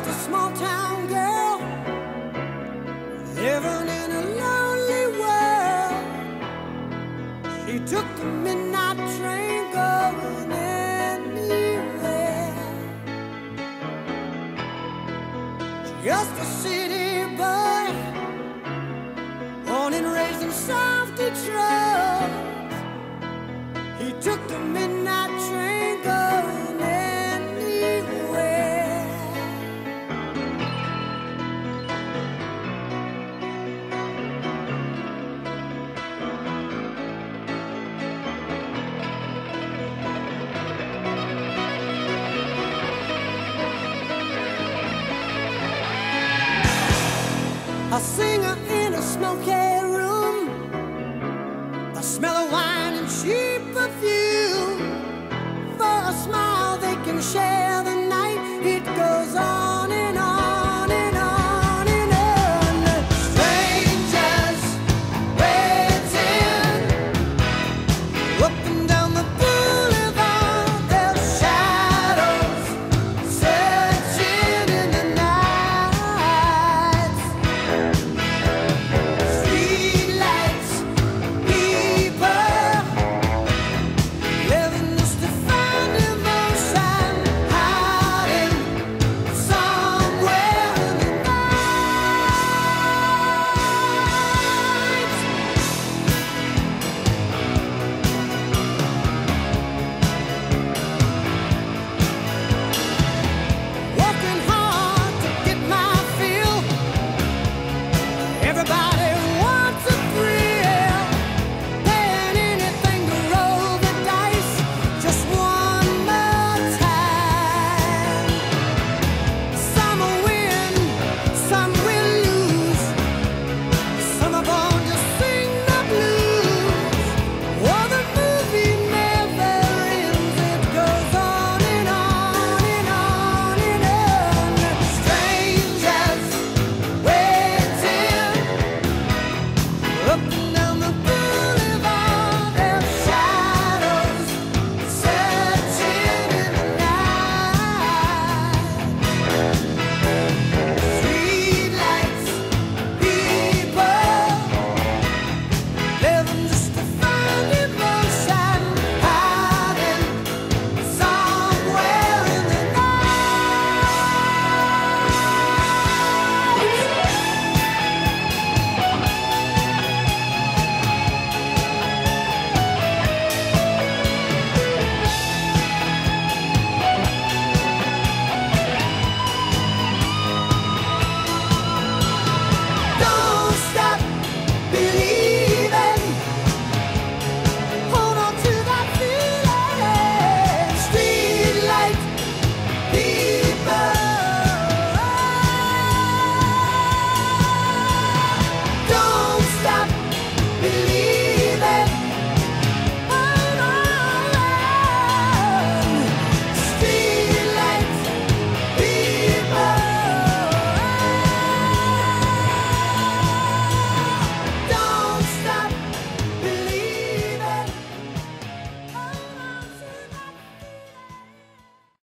a small town girl living in a lonely world. She took the midnight train going anywhere. Just a city boy, born and raised in South Detroit. He took the midnight train going anywhere. A singer in a smoky room, the smell of wine and cheap perfume. For a smile they can share